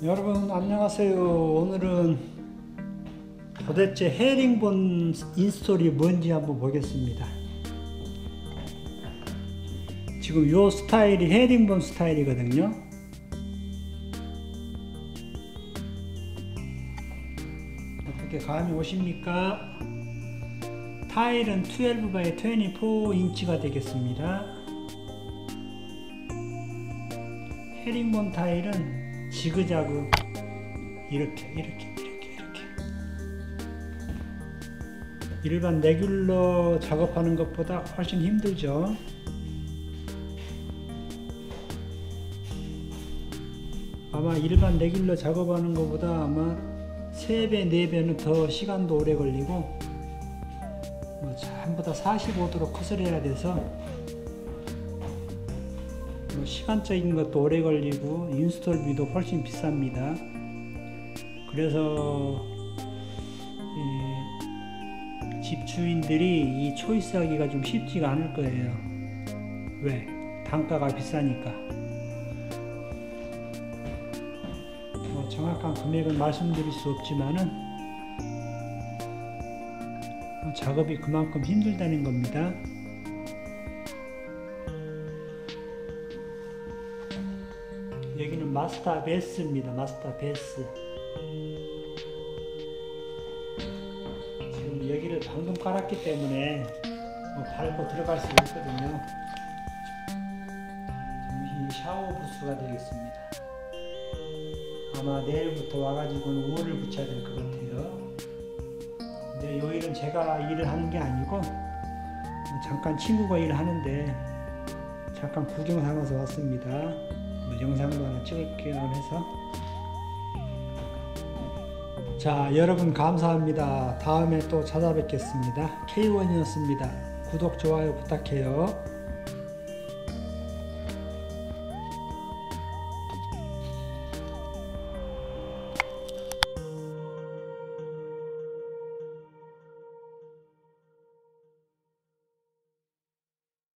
여러분 안녕하세요. 오늘은 도대체 헤링본 인스톨이 뭔지 한번 보겠습니다. 지금 요 스타일이 헤링본 스타일이거든요. 어떻게 감이 오십니까? 타일은 12x24인치가 되겠습니다. 헤링본 타일은 지그자그 이렇게 일반 레귤러 작업하는 것보다 훨씬 힘들죠. 아마 일반 레귤러 작업하는 것보다 아마 3배, 4배는 더 시간도 오래 걸리고 전부 다 45도로 컷을 해야 돼서 시간적인 것도 오래 걸리고 인스톨비도 훨씬 비쌉니다. 그래서 집주인들이 이 초이스하기가 좀 쉽지가 않을 거예요. 왜? 단가가 비싸니까. 정확한 금액은 말씀드릴 수 없지만은 작업이 그만큼 힘들다는 겁니다. 여기는 마스터 베스입니다. 마스터 베스. 지금 여기를 방금 깔았기 때문에 밟고 들어갈 수 있거든요. 지금 이 샤워 부스가 되겠습니다. 아마 내일부터 와가지고는 우월을 붙여야 될 것 같아요. 근데 요 일은 제가 일을 하는 게 아니고 잠깐 친구가 일을 하는데 잠깐 구경 삼아서 왔습니다. 영상도 하나 찍을게요 해서. 자, 여러분 감사합니다. 다음에 또 찾아뵙겠습니다. K1이었습니다. 구독, 좋아요 부탁해요.